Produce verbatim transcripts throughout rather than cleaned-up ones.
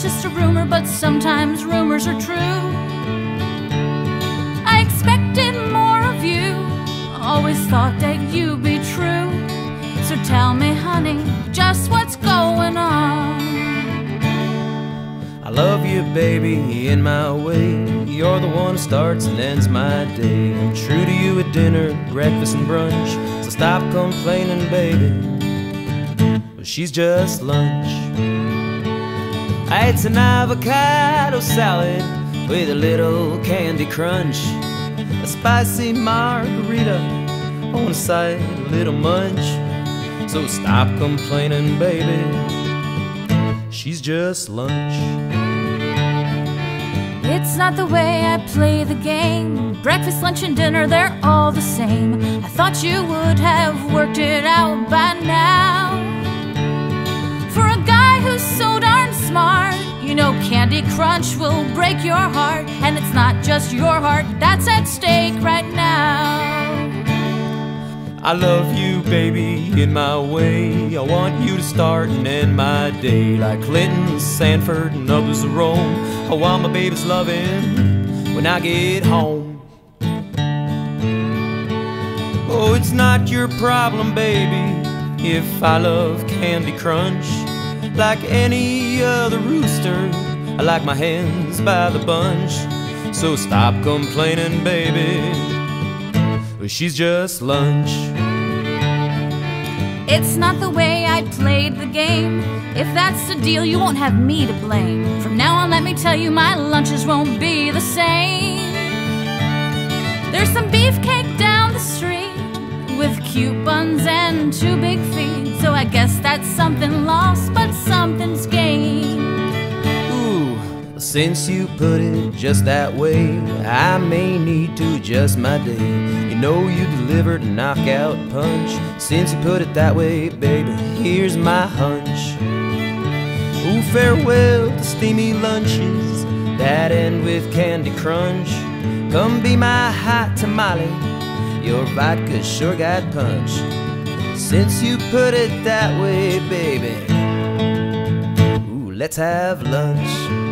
just a rumor, but sometimes rumors are true. I expected more of you, always thought that you'd be true. So tell me, honey, just what's going on? I love you, baby, in my way. You're the one who starts and ends my day. I'm true to you at dinner, breakfast and brunch. So stop complaining, baby, well, she's just lunch. I ate an avocado salad with a little candy crunch, a spicy margarita on the side, a little munch. So stop complaining, baby, she's just lunch. It's not the way I play the game. Breakfast, lunch, and dinner, they're all the same. I thought you would have worked it out by now. For a guy who's so darn smart, you know Candy Crunch will break your heart. And it's not just your heart that's at stake right now. I love you, baby, in my way. I want you to start and end my day like Clinton, Sanford, and others of Rome. I want my baby's loving when I get home. Oh, it's not your problem, baby, if I love Candy Crunch. Like any other rooster, I like my hens by the bunch. So stop complaining, baby, she's just lunch. It's not the way I played the game. If that's the deal, you won't have me to blame. From now on, let me tell you, my lunches won't be the same. There's some beefcake down the street with cute buns and two big feet. So I guess that's something lost, but something's gained. Ooh, since you put it just that way, I may need to adjust my day. You know you delivered a knockout punch. Since you put it that way, baby, here's my hunch. Ooh, farewell to steamy lunches that end with Candy Crunch. Come be my hot tamale, your vodka sure got punch. Since you put it that way, baby, ooh, let's have lunch.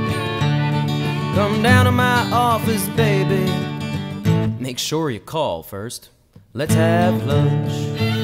Come down to my office, baby, make sure you call first. Let's have lunch.